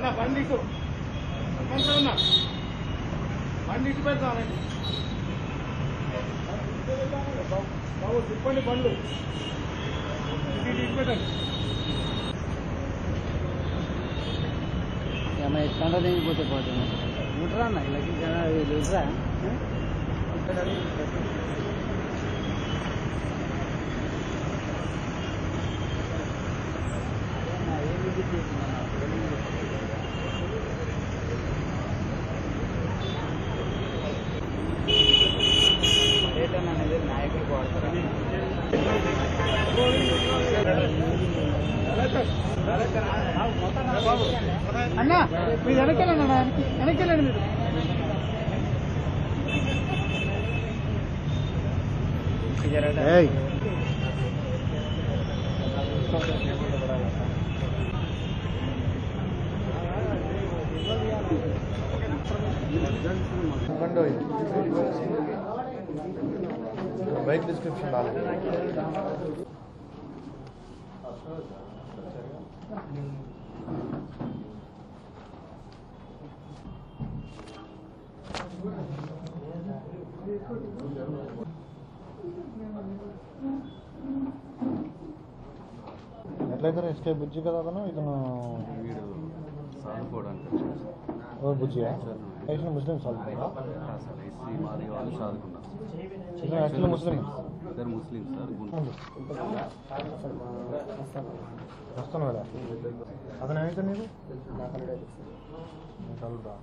బండికు బండి ఇటు పెడతానండి బాబు తిప్పండి బండ్లు ఇటు పెట్టండి ఎట్లా దిగిపోతే పోతుంది ఉంటారా అన్న ఇలా ఉంటారా పర్యటన అనేది నాయకులకు వాడతారా అన్నా మీరు వెనకెళ్ళండి వెనకెళ్ళండి మీరు బైక్ డిస్క్రిప్షన్ రాలేదు ఎట్లయితే ఎస్కే బుజ్జి కదా అతను ఇతను బుజ్జియా ముస్లిం యాక్చువల్లీ ముస్లిం వస్తాను కదా అతను ఏమైతే నీకు చదువుతా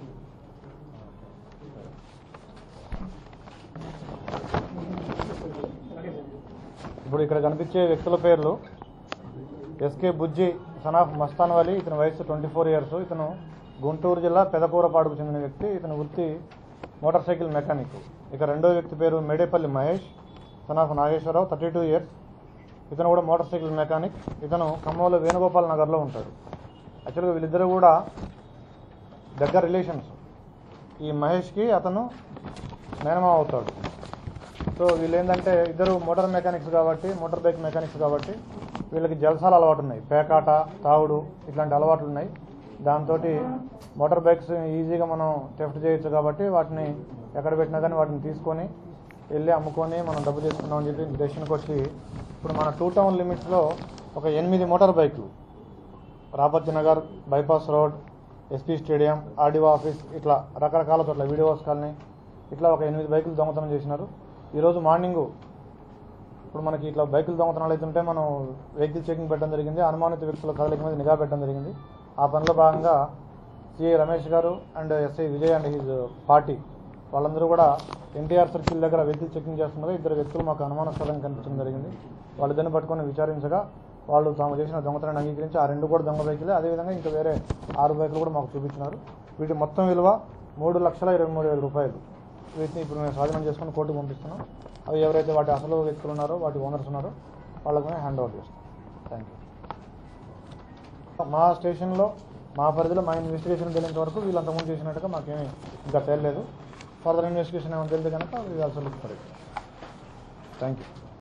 ఇప్పుడు ఇక్కడ కనిపించే వ్యక్తుల పేర్లు SK Bujji son of Mastan Vali, ఇతని వయసు 24 years. ఇతను గుంటూరు జిల్లా పెదకూరపాడుకు చెందిన వ్యక్తి. ఇతని వృత్తి మోటార్ సైకిల్ మెకానిక్. ఇక రెండో వ్యక్తి పేరు Medepalli Mahesh son of Nageswararao, 32 years. ఇతను కూడా మోటార్ సైకిల్ మెకానిక్. ఇతను ఖమ్మంలో వేణుగోపాల్ నగర్లో ఉంటాడు. యాక్చువల్గా వీళ్ళిద్దరూ కూడా దగ్గర రిలేషన్స్. ఈ మహేష్కి అతను మేనమామ అవుతాడు. సో వీళ్ళు ఏంటంటే ఇద్దరు మోటార్ మెకానిక్స్ కాబట్టి, మోటార్ బైక్ మెకానిక్స్ కాబట్టి వీళ్ళకి జల్సాలు అలవాటు ఉన్నాయి. పేకాట, తాగుడు ఇట్లాంటి అలవాట్లు ఉన్నాయి. దాంతో మోటార్ బైక్స్ ఈజీగా మనం టెఫ్ట్ చేయొచ్చు కాబట్టి వాటిని ఎక్కడ పెట్టినా కానీ వాటిని తీసుకొని వెళ్ళి అమ్ముకొని మనం డబ్బు చేసుకున్నామని చెప్పి డెసిషన్కి వచ్చి ఇప్పుడు మన 2 town లిమిట్స్లో ఒక 8 మోటార్ బైకులు Raparthi Nagar, bypass road, SP stadium, RDO office ఇట్లా రకరకాల చోట్ల వీడియోస్ కాలనీ ఇట్లా ఒక 8 బైకులు దొంగతనం చేసినారు. ఈరోజు మార్నింగు ఇప్పుడు మనకి ఇట్లా బైకులు దొంగతనాలు అవుతుంటే మనం వెహికల్ చెకింగ్ పెట్టడం జరిగింది. అనుమానిత వ్యక్తుల కదలిక మీద నిఘా పెట్టడం జరిగింది. ఆ పనిలో భాగంగా సిఐ రమేష్ గారు and SI Vijay and his party వాళ్ళందరూ కూడా ఎన్టీఆర్ సర్కిల్ దగ్గర వెహికల్ చెకింగ్ చేస్తున్నారు. 2 వ్యక్తులు మాకు అనుమానాస్పదంగా కనిపించడం జరిగింది. వాళ్ళిద్దరిని పట్టుకొని విచారించగా వాళ్ళు తాము చేసిన దొంగతనాన్ని అంగీకరించి ఆ 2 కూడా దొంగ బైకులే. అదేవిధంగా ఇంకా వేరే 6 బైకులు కూడా మాకు చూపించినారు. వీటి మొత్తం విలువ 3,23,000 రూపాయలు. వీటిని ఇప్పుడు మేము స్వాధీనం చేసుకుని కోర్టుకు పంపిస్తున్నాం. అవి ఎవరైతే వాటి అసలు వ్యక్తులు ఉన్నారో, వాటి ఓనర్స్ ఉన్నారో వాళ్ళకి మేము హ్యాండ్ ఓవర్ చేస్తాం. Thank you. మా స్టేషన్లో మా పరిధిలో మా ఇన్వెస్టిగేషన్ తెలియనంత వరకు వీళ్ళు అంతకుముందు చేసినట్టుగా మాకేమీ ఇంకా తెలియలేదు. ఫర్దర్ ఇన్వెస్టిగేషన్ ఏమైనా తెలియదు కనుక వీళ్ళు అసలు థ్యాంక్ యూ.